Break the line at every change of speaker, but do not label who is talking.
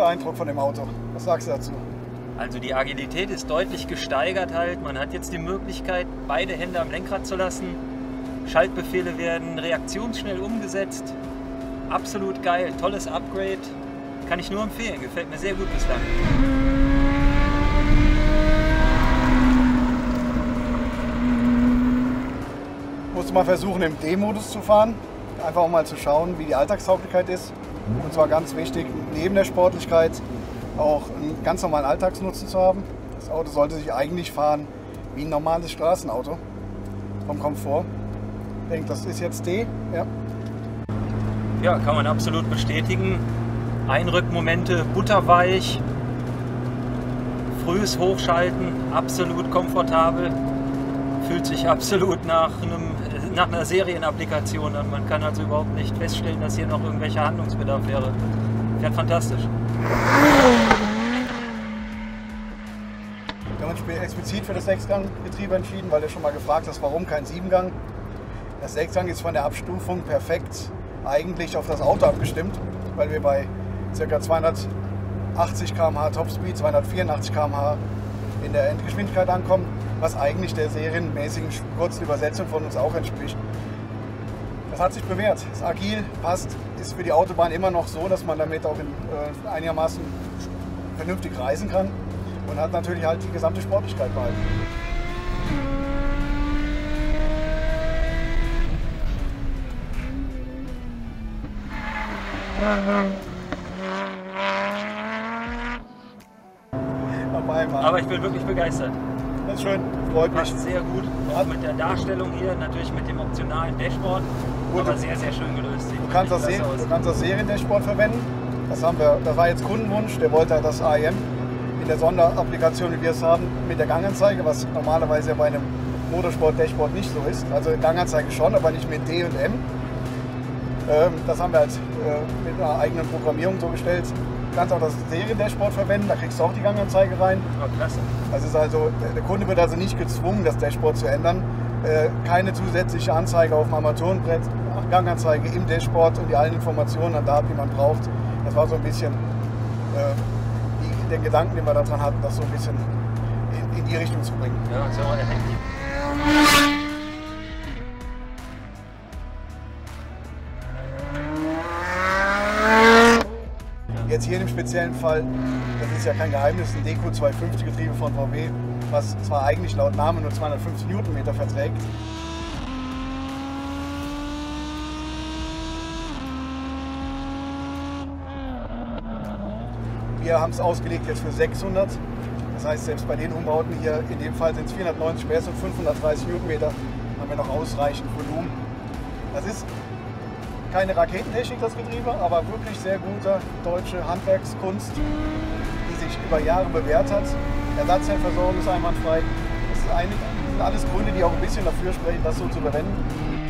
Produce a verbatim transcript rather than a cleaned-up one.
erster Eindruck von dem Auto? Was sagst du dazu?
Also die Agilität ist deutlich gesteigert halt. Man hat jetzt die Möglichkeit, beide Hände am Lenkrad zu lassen. Schaltbefehle werden reaktionsschnell umgesetzt. Absolut geil, tolles Upgrade. Kann ich nur empfehlen, gefällt mir sehr gut bislang.
Musste mal versuchen, im D-Modus zu fahren. Einfach um mal zu schauen, wie die Alltagstauglichkeit ist. Und zwar ganz wichtig, neben der Sportlichkeit auch einen ganz normalen Alltagsnutzen zu haben. Das Auto sollte sich eigentlich fahren wie ein normales Straßenauto vom Komfort. Ich denke, das ist jetzt D. Ja,
ja, kann man absolut bestätigen. Einrückmomente butterweich, frühes Hochschalten, absolut komfortabel. Fühlt sich absolut nach, einem, nach einer Serienapplikation an. Man kann also überhaupt nicht feststellen, dass hier noch irgendwelcher Handlungsbedarf wäre. Fährt fantastisch.
Wir haben uns explizit für das Sechsganggetriebe entschieden, weil du schon mal gefragt hast, warum kein Siebengang. Das Sechsgang ist von der Abstufung perfekt eigentlich auf das Auto abgestimmt, weil wir bei ca. zweihundertachtzig Kilometer pro Stunde Topspeed, zweihundertvierundachtzig Kilometer pro Stunde in der Endgeschwindigkeit ankommt, was eigentlich der serienmäßigen kurzen Übersetzung von uns auch entspricht. Das hat sich bewährt. Ist agil, passt, ist für die Autobahn immer noch so, dass man damit auch in, äh, einigermaßen vernünftig reisen kann und hat natürlich halt die gesamte Sportlichkeit behalten.
Aber ich bin wirklich begeistert.
Das ist schön, freut mich.
Passt sehr gut, auch mit der Darstellung hier, natürlich mit dem optionalen Dashboard, gut, aber sehr, sehr schön gelöst.
Du kannst, das du kannst das Serien-Dashboard verwenden. Das, haben wir, das war jetzt Kundenwunsch, der wollte das A I M in der Sonderapplikation, wie wir es haben, mit der Ganganzeige, was normalerweise bei einem Motorsport-Dashboard nicht so ist. Also Ganganzeige schon, aber nicht mit D und M. Das haben wir halt mit einer eigenen Programmierung so gestellt. Du kannst auch das Serien-Dashboard verwenden, da kriegst du auch die Ganganzeige rein.
Oh, klasse.
Also ist also, der Kunde wird also nicht gezwungen, das Dashboard zu ändern. Keine zusätzliche Anzeige auf dem Armaturenbrett, Ganganzeige im Dashboard und die allen Informationen an Daten, die man braucht. Das war so ein bisschen äh, die, den Gedanken, den wir daran hatten, das so ein bisschen in, in die Richtung zu bringen.
Ja, so erhältlich.
Jetzt hier in dem speziellen Fall, das ist ja kein Geheimnis, ein D Q zweihundertfünfzig Getriebe von V W, was zwar eigentlich laut Name nur zweihundertfünfzig Newtonmeter verträgt. Wir haben es ausgelegt jetzt für sechshundert. Das heißt, selbst bei den Umbauten hier, in dem Fall sind es vierhundertneunzig P S und fünfhundertdreißig Newtonmeter, haben wir noch ausreichend Volumen. Das ist keine Raketentechnik, das Getriebe, aber wirklich sehr gute deutsche Handwerkskunst, die sich über Jahre bewährt hat. Ersatzteilversorgung ist einwandfrei. Das sind alles Gründe, die auch ein bisschen dafür sprechen, das so zu verwenden.